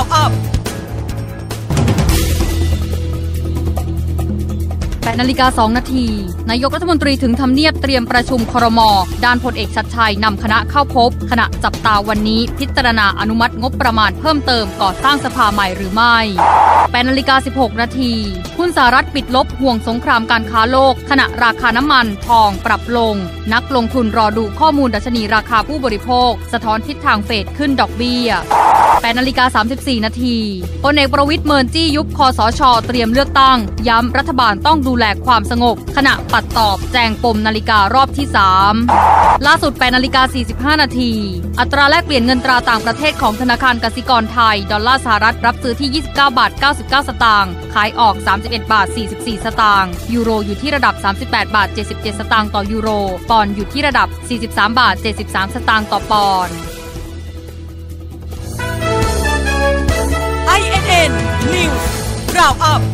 Roundup 8:02 น.นายกรัฐมนตรีถึงทำเนียบเตรียมประชุมครม.ด้านพลเอกชัดชัยนำคณะเข้าพบขณะจับตาวันนี้พิจารณาอนุมัติงบประมาณเพิ่มเติมก่อสร้างสภาใหม่หรือไม่ 8:16 น.หุ้นสหรัฐปิดลบห่วงสงครามการค้าโลกขณะราคาน้ำมันทองปรับลงนักลงทุนรอดูข้อมูลดัชนีราคาผู้บริโภคสะท้อนทิศทางเฟดขึ้นดอกเบี้ย 8:34 น.พลเอกประวิตรเมินจี้ยุบคสช.เตรียมเลือกตั้งย้ำรัฐบาลต้องดูแลความสงบขณะปัดตอบแจงปมนาฬิการอบที่ 3ล่าสุด 8:45 น.อัตราแลกเปลี่ยนเงินตราต่างประเทศของธนาคารกสิกรไทยดอลลาร์สหรัฐรับซื้อที่ 29.99 สตางค์ขายออก 31.44 สตางค์ยูโรอยู่ที่ระดับ 38.77 สตางค์ต่อยูโรปอนด์อยู่ที่ระดับ 43.73 สตางค์ต่อปอนด์ INN News Roundup